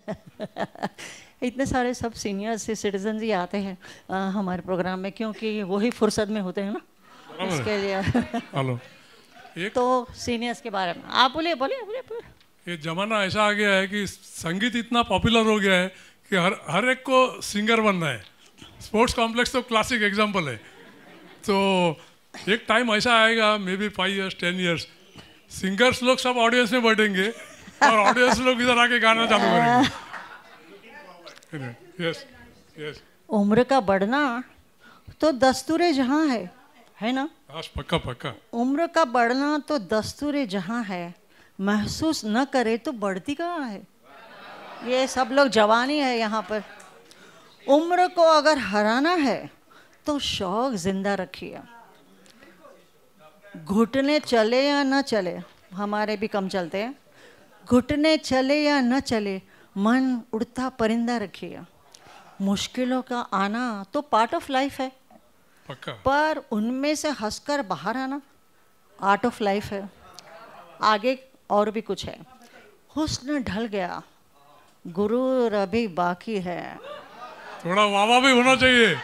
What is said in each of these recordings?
इतने सारे सब सीनियर सिटीजन ही आते हैं हमारे प्रोग्राम में, क्योंकि वही फुर्सत में होते हैं ना, इसके लिए। हेलो, तो सीनियर्स के बारे में आप बोलिए बोलिए बोलिए। ये जमाना ऐसा आ गया है कि संगीत इतना पॉपुलर हो गया है कि हर एक को सिंगर बनना है। स्पोर्ट्स कॉम्प्लेक्स तो क्लासिक एग्जांपल है। तो एक टाइम ऐसा आएगा, maybe 5 years 10 years, singers लोग सब ऑडियंस में बैठेंगे और ऑडियंस लोग इधर आके गाना चालू करेंगे। Yes yes. उम्र का बढ़ना तो दस्तूरे जहाँ है ना? पक्का पक्का। उम्र का बढ़ना तो दस्तूरे जहाँ है, महसूस न करे तो बढ़ती कहाँ है? ये सब लोग जवानी है यहाँ पर। उम्र को अगर हराना है तो शौक जिंदा रखिए। घुटने चले या न चले, हमारे भी कम चलते हैं, घुटने चले या न चले, मन उड़ता परिंदा रखिए। मुश्किलों का आना तो पार्ट ऑफ लाइफ है, पर उनमें से हंसकर बाहर आना आर्ट ऑफ लाइफ है। आगे और भी कुछ है। हुस्न ढल गया, गुरूर अभी बाकी है। थोड़ा वावा भी होना चाहिए।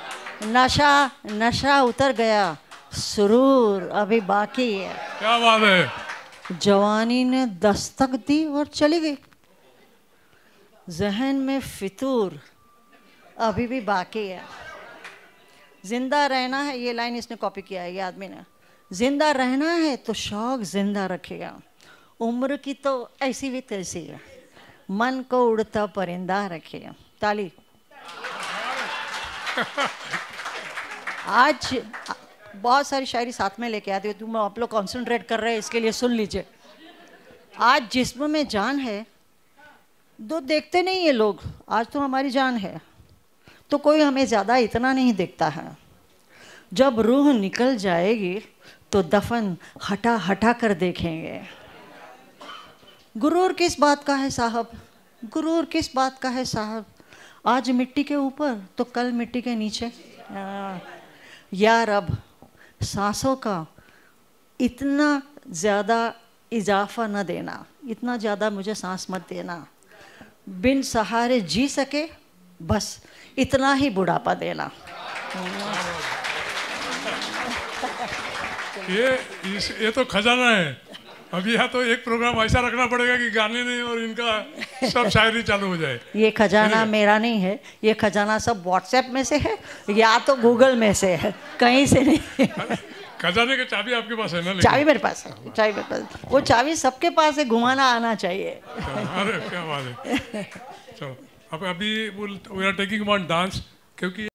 नशा उतर गया, सुरूर अभी बाकी है। क्या बात है। जवानी ने दस्तक दी और चली गई, जहन में फितूर अभी भी बाकी है। जिंदा रहना है, ये लाइन इसने कॉपी किया है, ये आदमी ने। जिंदा रहना है तो शौक जिंदा रखेगा। उम्र की तो ऐसी भी तैसी है, मन को उड़ता परिंदा रखेगा। ताली। आज बहुत सारी शायरी साथ में लेके आती हूँ, तुम आप लोग कॉन्सेंट्रेट कर रहे हैं इसके लिए सुन लीजिए। आज जिस्म में जान है, दो देखते नहीं ये लोग, आज तो हमारी जान है तो कोई हमें ज़्यादा इतना नहीं देखता है। जब रूह निकल जाएगी तो दफन हटा हटा कर देखेंगे। गुरूर किस बात का है साहब, गुरूर किस बात का है साहब, आज मिट्टी के ऊपर तो कल मिट्टी के नीचे। या रब, सांसों का इतना ज़्यादा इजाफा न देना, इतना ज़्यादा मुझे सांस मत देना। बिन सहारे जी सके बस इतना ही बुढ़ापा देना। ये तो खजाना है। अभी यहाँ तो एक प्रोग्राम ऐसा रखना पड़ेगा कि गाने नहीं और इनका सब शायरी चालू हो जाए। ये खजाना मेरा नहीं है, ये खजाना सब व्हाट्सएप में से है या तो गूगल में से है, कहीं से नहीं। खजाने की चाबी आपके पास है ना? चाबी मेरे पास है, चाबी मेरे पास। वो चाबी सबके पास है, घुमाना आना चाहिए। अरे क्या बात है। चलो अब अभी we are taking one dance, क्योंकि